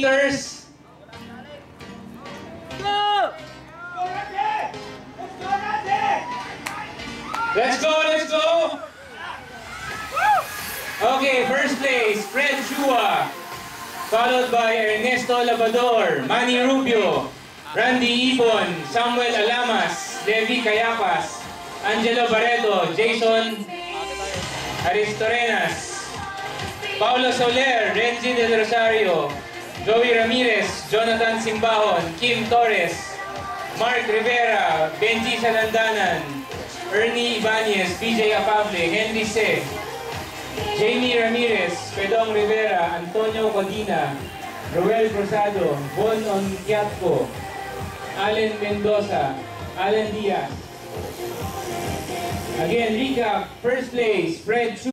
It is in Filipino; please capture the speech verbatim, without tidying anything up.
meters. Let's go, let's go! Okay, first place, Fred Chua. Followed by Ernesto Labador, Manny Rubio, Randy Ibon, Samuel Alamas, Levi Cayapas, Angelo Barreto, Jason Aristorenas, Paulo Soler, Renzi Del Rosario, Joey Ramirez, Jonathan Simbahon, Kim Torres, Mark Rivera, Benji Salandanan, Ernie Ibanez, P J Afable, Henry Se, Jamie Ramirez, Pedong Rivera, Antonio Codina, Roel Rosado, Bon Onquiatco, Allen Mendoza, Alan Diaz. Again, recap, first place, Fred Chu.